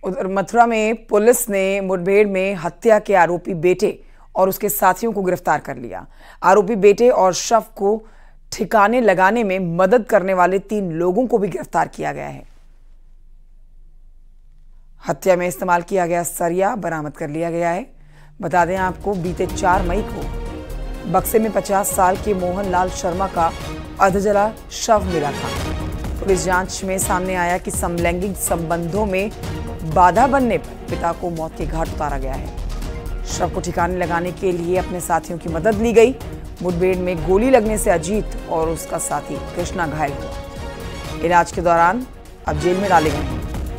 उधर मथुरा में पुलिस ने मुठभेड़ में हत्या के आरोपी बेटे और उसके साथियों को गिरफ्तार कर लिया। आरोपी बेटे और शव को ठिकाने लगाने में मदद करने वाले 3 लोगों को भी गिरफ्तार किया गया है। हत्या में इस्तेमाल किया गया सरिया बरामद कर लिया गया है। बता दें आपको, बीते 4 मई को बक्से में 50 साल के मोहन लाल शर्मा का अधजला शव मिला था। पुलिस जांच में सामने आया कि समलैंगिक संबंधों में बाधा बनने पर पिता को मौत के घाट उतारा गया है। शव को ठिकाने लगाने के लिए अपने साथियों की मदद ली गई। मुठभेड़ में गोली लगने से अजीत और उसका साथी कृष्णा घायल हुआ। इलाज के दौरान अब जेल में डाले गए हैं।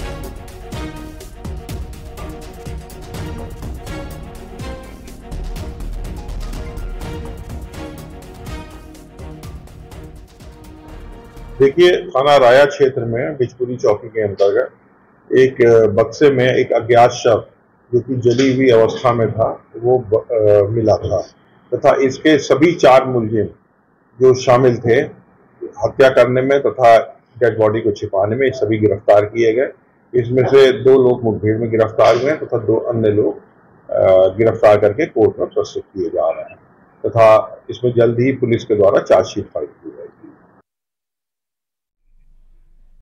देखिए, थाना राया क्षेत्र में बिजपुरी चौकी के अंतर्गत एक बक्से में एक अज्ञात शव जो कि जली हुई अवस्था में था वो मिला था तथा इसके सभी 4 मुलजिम जो शामिल थे हत्या करने में तथा डेड बॉडी को छिपाने में, सभी गिरफ्तार किए गए। इसमें से 2 लोग मुठभेड़ में गिरफ्तार हुए तथा 2 अन्य लोग गिरफ्तार करके कोर्ट में प्रस्तुत किए जा रहे हैं तथा इसमें जल्द ही पुलिस के द्वारा चार्जशीट फाइल की जाएगी।